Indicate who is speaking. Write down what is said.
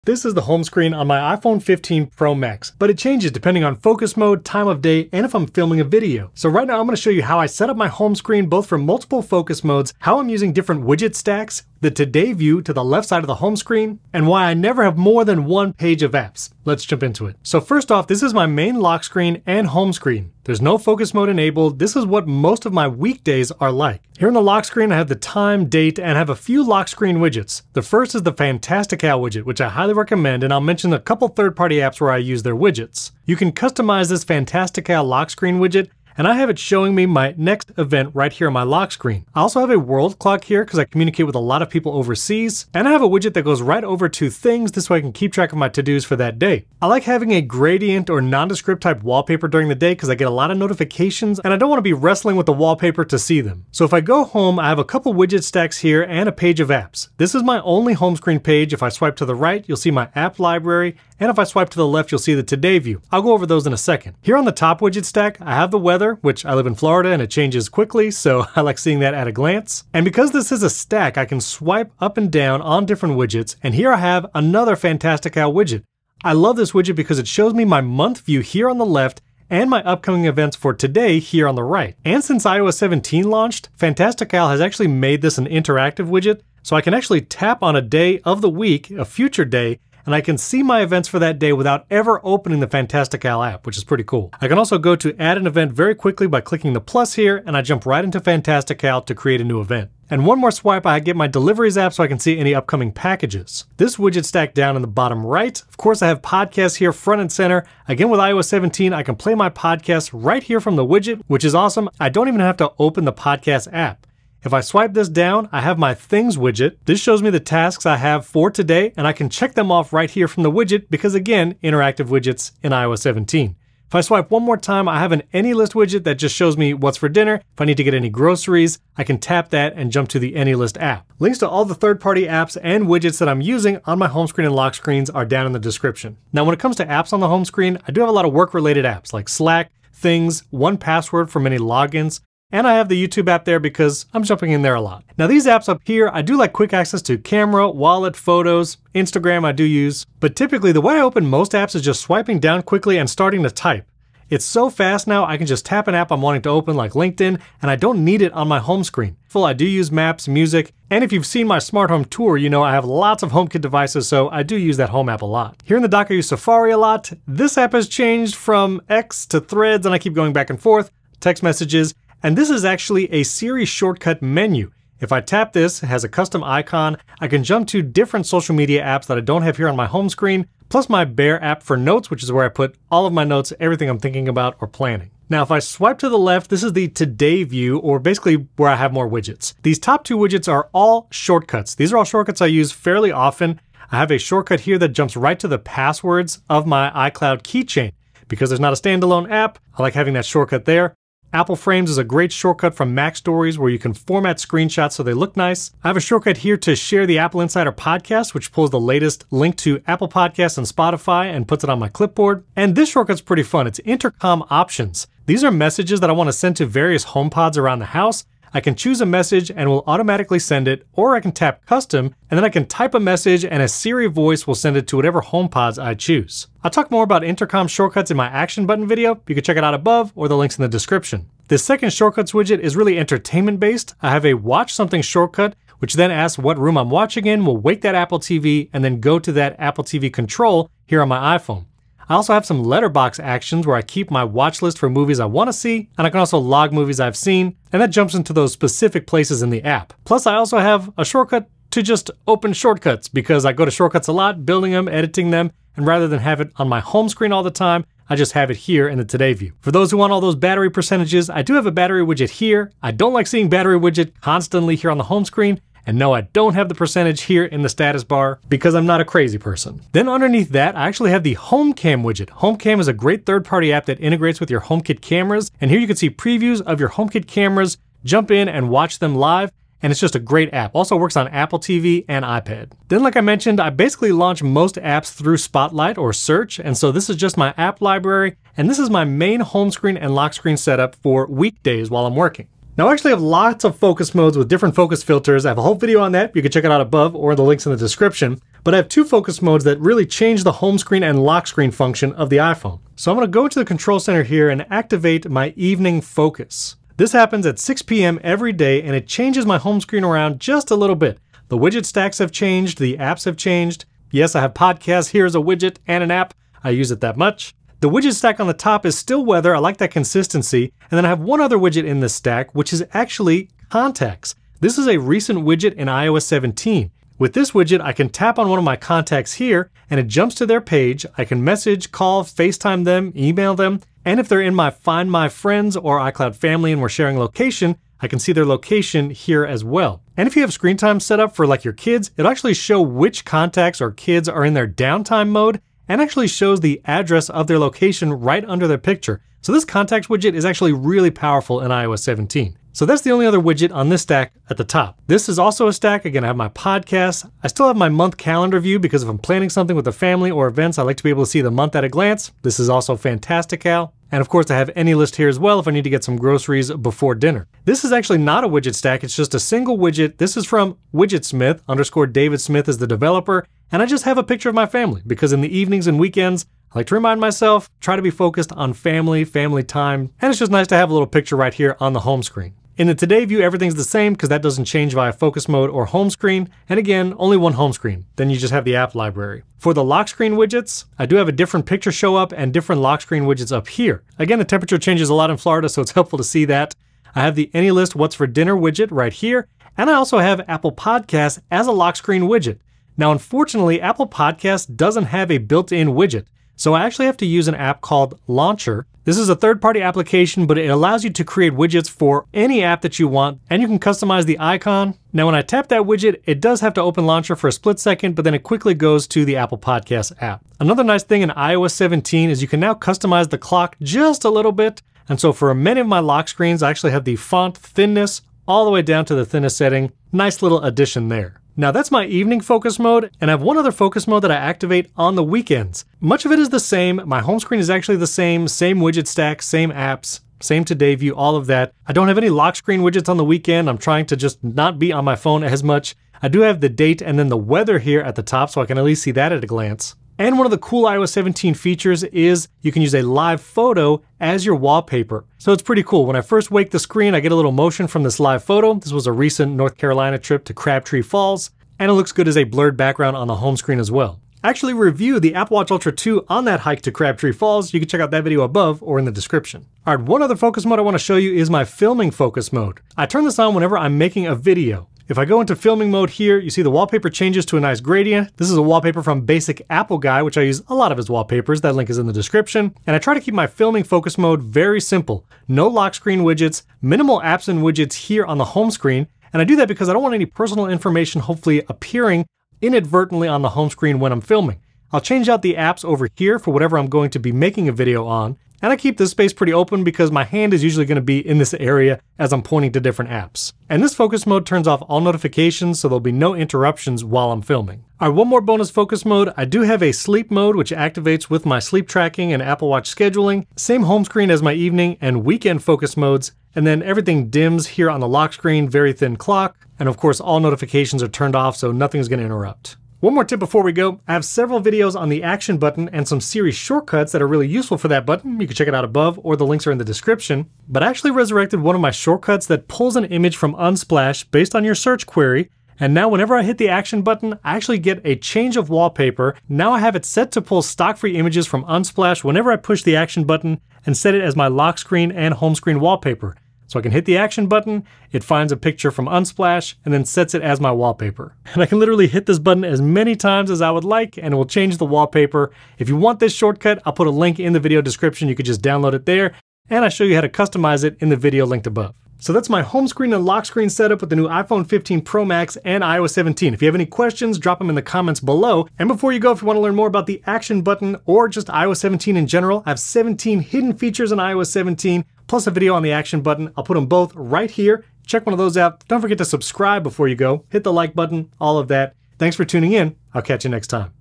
Speaker 1: This is the home screen on my iPhone 15 Pro Max, but it changes depending on focus mode, time of day, and if I'm filming a video. So right now I'm going to show you how I set up my home screen both for multiple focus modes, how I'm using different widget stacks, the Today view to the left side of the home screen, and why I never have more than one page of apps. Let's jump into it. So first off, this is my main lock screen and home screen. There's no focus mode enabled. This is what most of my weekdays are like. Here in the lock screen, I have the time, date, and have a few lock screen widgets. The first is the Fantastical widget, which I highly recommend, and I'll mention a couple third-party apps where I use their widgets. You can customize this Fantastical lock screen widget, and I have it showing me my next event right here on my lock screen. I also have a world clock here because I communicate with a lot of people overseas, and I have a widget that goes right over to things, this way I can keep track of my to-dos for that day. I like having a gradient or nondescript type wallpaper during the day because I get a lot of notifications and I don't want to be wrestling with the wallpaper to see them. So if I go home, I have a couple widget stacks here and a page of apps. This is my only home screen page. If I swipe to the right, you'll see my app library, and if I swipe to the left, you'll see the Today view. I'll go over those in a second. Here on the top widget stack, I have the weather, which I live in Florida and it changes quickly, so I like seeing that at a glance. And because this is a stack, I can swipe up and down on different widgets, and here I have another Fantastical widget. I love this widget because it shows me my month view here on the left and my upcoming events for today here on the right. And since iOS 17 launched, Fantastical has actually made this an interactive widget, so I can actually tap on a day of the week, a future day, and I can see my events for that day without ever opening the Fantastical app, which is pretty cool. I can also go to add an event very quickly by clicking the plus here, and I jump right into Fantastical to create a new event. And one more swipe, I get my deliveries app so I can see any upcoming packages. This widget stacked down in the bottom right. Of course, I have podcasts here front and center. Again, with iOS 17, I can play my podcast right here from the widget, which is awesome. I don't even have to open the podcast app. If I swipe this down, I have my Things widget. This shows me the tasks I have for today, and I can check them off right here from the widget because, again, interactive widgets in iOS 17. If I swipe one more time, I have an AnyList widget that just shows me what's for dinner. If I need to get any groceries, I can tap that and jump to the AnyList app. Links to all the third-party apps and widgets that I'm using on my home screen and lock screens are down in the description. Now, when it comes to apps on the home screen, I do have a lot of work-related apps like Slack, Things, 1Password for many logins, and I have the YouTube app there because I'm jumping in there a lot. Now these apps up here, I do like quick access to camera, wallet, photos, Instagram I do use, but typically the way I open most apps is just swiping down quickly and starting to type. It's so fast now, I can just tap an app I'm wanting to open like LinkedIn, and I don't need it on my home screen. I do use maps, music, and if you've seen my smart home tour, you know I have lots of HomeKit devices, so I do use that home app a lot. Here in the dock I use Safari a lot. This app has changed from X to Threads, and I keep going back and forth, text messages, and this is actually a Siri shortcut menu. If I tap this, it has a custom icon. I can jump to different social media apps that I don't have here on my home screen, plus my Bear app for notes, which is where I put all of my notes, everything I'm thinking about or planning. Now, if I swipe to the left, this is the Today view, or basically where I have more widgets. These top two widgets are all shortcuts. These are all shortcuts I use fairly often. I have a shortcut here that jumps right to the passwords of my iCloud keychain. Because there's not a standalone app, I like having that shortcut there. Apple Frames is a great shortcut from Mac Stories where you can format screenshots so they look nice. I have a shortcut here to share the Apple Insider podcast, which pulls the latest link to Apple Podcasts and Spotify and puts it on my clipboard. And this shortcut's pretty fun. It's Intercom Options. These are messages that I want to send to various HomePods around the house. I can choose a message and will automatically send it, or I can tap Custom, and then I can type a message and a Siri voice will send it to whatever HomePods I choose. I'll talk more about intercom shortcuts in my action button video. You can check it out above or the links in the description. This second shortcuts widget is really entertainment based. I have a watch something shortcut, which then asks what room I'm watching in, will wake that Apple TV, and then go to that Apple TV control here on my iPhone. I also have some letterbox actions where I keep my watch list for movies I want to see, and I can also log movies I've seen, and that jumps into those specific places in the app. Plus, I also have a shortcut to just open shortcuts because I go to shortcuts a lot, building them, editing them, and rather than have it on my home screen all the time, I just have it here in the Today view. For those who want all those battery percentages, I do have a battery widget here. I don't like seeing battery widget constantly here on the home screen. And no, I don't have the percentage here in the status bar because I'm not a crazy person. Then underneath that, I actually have the HomeCam widget. HomeCam is a great third-party app that integrates with your HomeKit cameras. And here you can see previews of your HomeKit cameras, jump in and watch them live. And it's just a great app. Also works on Apple TV and iPad. Then like I mentioned, I basically launch most apps through Spotlight or Search. And so this is just my app library. And this is my main home screen and lock screen setup for weekdays while I'm working. Now I actually have lots of focus modes with different focus filters. I have a whole video on that. You can check it out above or the links in the description. But I have two focus modes that really change the home screen and lock screen function of the iPhone. So I'm going to go into the control center here and activate my evening focus. This happens at 6 p.m. every day, and it changes my home screen around just a little bit. The widget stacks have changed, the apps have changed. Yes, I have podcasts, here's a widget and an app. I use it that much. The widget stack on the top is still weather, I like that consistency. And then I have one other widget in this stack, which is actually contacts. This is a recent widget in iOS 17. With this widget, I can tap on one of my contacts here, and it jumps to their page. I can message, call, FaceTime them, email them, and if they're in my Find My Friends or iCloud Family and we're sharing location, I can see their location here as well. And if you have screen time set up for like your kids, it'll actually show which contacts or kids are in their downtime mode, and actually shows the address of their location right under their picture. So this contacts widget is actually really powerful in iOS 17. So that's the only other widget on this stack at the top. This is also a stack. Again, I have my podcasts. I still have my month calendar view because if I'm planning something with the family or events, I like to be able to see the month at a glance. This is also Fantastical. And of course, I have AnyList here as well if I need to get some groceries before dinner. This is actually not a widget stack. It's just a single widget. This is from Widgetsmith, _David Smith is the developer. And I just have a picture of my family because in the evenings and weekends, I like to remind myself, try to be focused on family time. And it's just nice to have a little picture right here on the home screen. In the Today view, everything's the same because that doesn't change via focus mode or home screen. And again, only one home screen. Then you just have the app library. For the lock screen widgets, I do have a different picture show up and different lock screen widgets up here. Again, the temperature changes a lot in Florida, so it's helpful to see that. I have the AnyList What's for Dinner widget right here. And I also have Apple Podcasts as a lock screen widget. Now, unfortunately, Apple Podcasts doesn't have a built-in widget. So I actually have to use an app called Launcher. This is a third-party application, but it allows you to create widgets for any app that you want, and you can customize the icon. Now, when I tap that widget, it does have to open Launcher for a split second, but then it quickly goes to the Apple Podcasts app. Another nice thing in iOS 17 is you can now customize the clock just a little bit. And so for many of my lock screens, I actually have the font thinness all the way down to the thinnest setting. Nice little addition there. Now that's my evening focus mode, and I have one other focus mode that I activate on the weekends. Much of it is the same. My home screen is actually the same widget stack, same apps, same Today view, all of that. I don't have any lock screen widgets on the weekend. I'm trying to just not be on my phone as much. I do have the date and then the weather here at the top, so I can at least see that at a glance. And one of the cool iOS 17 features is you can use a live photo as your wallpaper. So it's pretty cool. When I first wake the screen, I get a little motion from this live photo. This was a recent North Carolina trip to Crabtree Falls, and it looks good as a blurred background on the home screen as well. I actually reviewed the Apple Watch Ultra 2 on that hike to Crabtree Falls. You can check out that video above or in the description. All right, one other focus mode I want to show you is my filming focus mode. I turn this on whenever I'm making a video. If I go into filming mode here, you see the wallpaper changes to a nice gradient. This is a wallpaper from Basic Apple Guy, which I use a lot of his wallpapers. That link is in the description. And I try to keep my filming focus mode very simple. No lock screen widgets, minimal apps and widgets here on the home screen. And I do that because I don't want any personal information hopefully appearing inadvertently on the home screen when I'm filming. I'll change out the apps over here for whatever I'm going to be making a video on. And I keep this space pretty open because my hand is usually going to be in this area as I'm pointing to different apps. And this focus mode turns off all notifications, so there'll be no interruptions while I'm filming. All right, one more bonus focus mode. I do have a sleep mode, which activates with my sleep tracking and Apple Watch scheduling. Same home screen as my evening and weekend focus modes. And then everything dims here on the lock screen, very thin clock. And of course, all notifications are turned off, so nothing's going to interrupt. One more tip before we go. I have several videos on the action button and some Siri shortcuts that are really useful for that button. You can check it out above or the links are in the description. But I actually resurrected one of my shortcuts that pulls an image from Unsplash based on your search query. And now whenever I hit the action button, I actually get a change of wallpaper. Now I have it set to pull stock free images from Unsplash whenever I push the action button and set it as my lock screen and home screen wallpaper. So I can hit the action button, it finds a picture from Unsplash, and then sets it as my wallpaper. And I can literally hit this button as many times as I would like, and it will change the wallpaper. If you want this shortcut, I'll put a link in the video description. You could just download it there, and I show you how to customize it in the video linked above. So that's my home screen and lock screen setup with the new iPhone 15 Pro Max and iOS 17. If you have any questions, drop them in the comments below. And before you go, if you want to learn more about the action button or just iOS 17 in general, I have 17 hidden features in iOS 17, plus a video on the action button. I'll put them both right here. Check one of those out. Don't forget to subscribe before you go. Hit the like button, all of that. Thanks for tuning in. I'll catch you next time.